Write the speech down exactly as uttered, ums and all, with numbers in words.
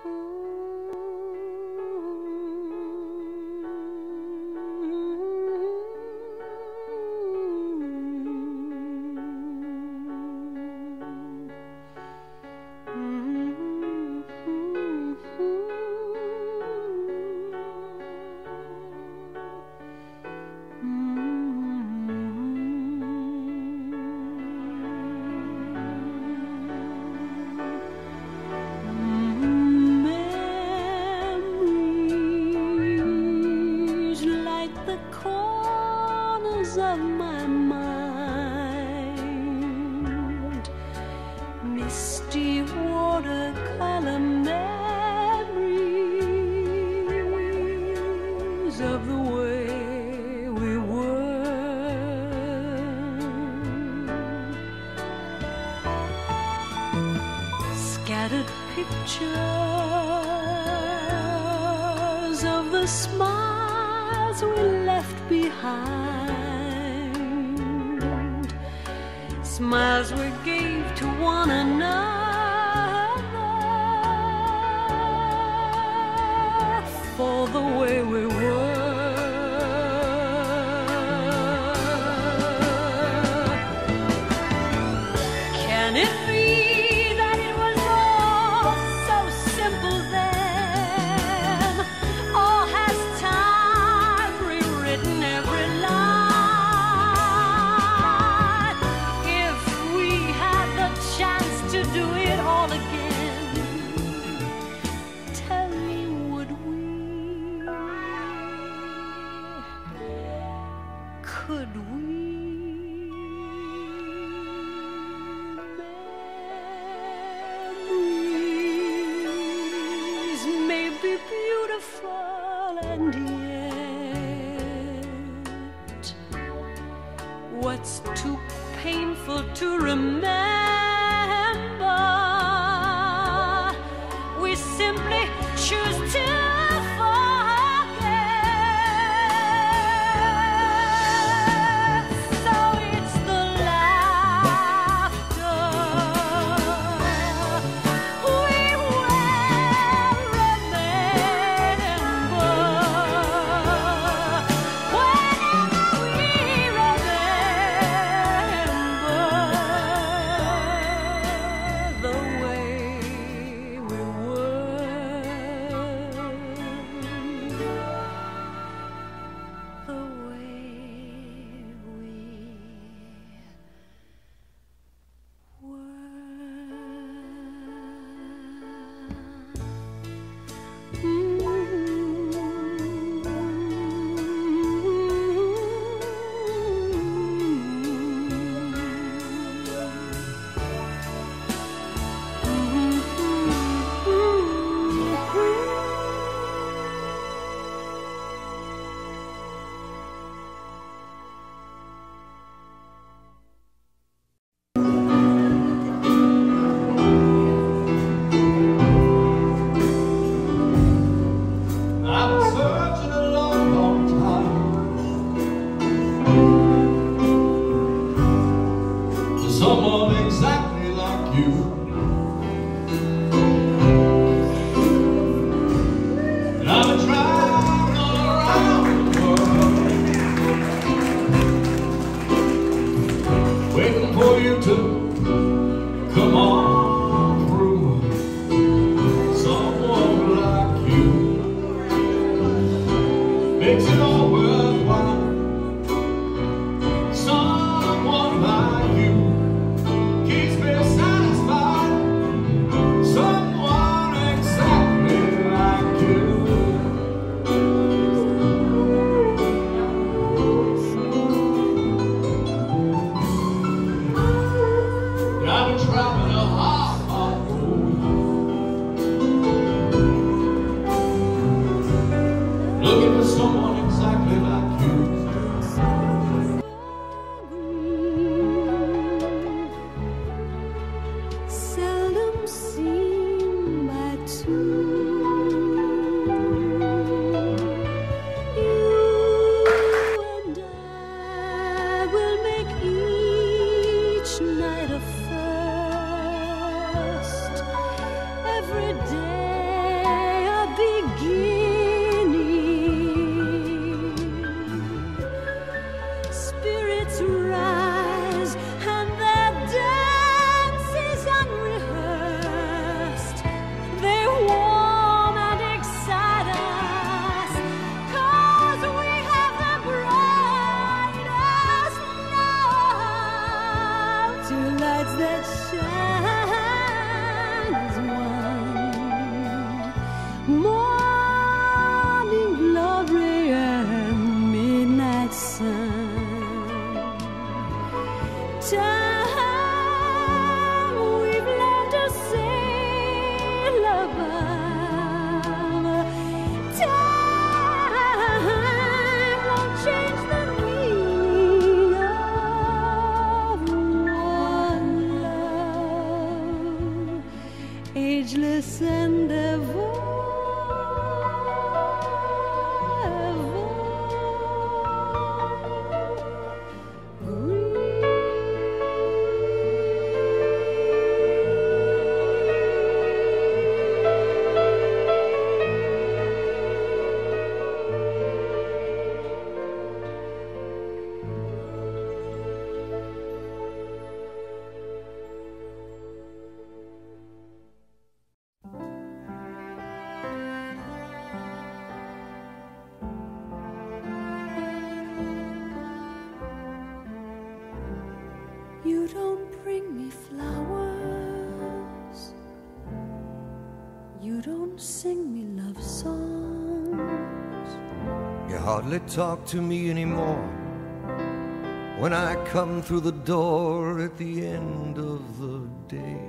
Of my mind, misty watercolor memories of the way we were, scattered pictures of the smiles we left behind, smiles we gave to one another for the way we were. Can it be that it was all so simple then? Or has time rewritten every line? Chance to do it all again. Tell me, would we? Could we? Memories may be beautiful, and yet what's too painful to remember? We simply choose to forget. So it's the laughter we will remember. Whenever we remember the way we someone exactly like you. And I've been trying all around the world, waiting for you to come on through. Someone like you makes it all worthwhile. Someone like you keeps me satisfied. that shine as one. Morning glory and midnight sun. Time we've learned to sail above. Time won't change the meaning of one love, ageless and ever. You don't bring me flowers. You don't sing me love songs. You hardly talk to me anymore when I come through the door at the end of the day.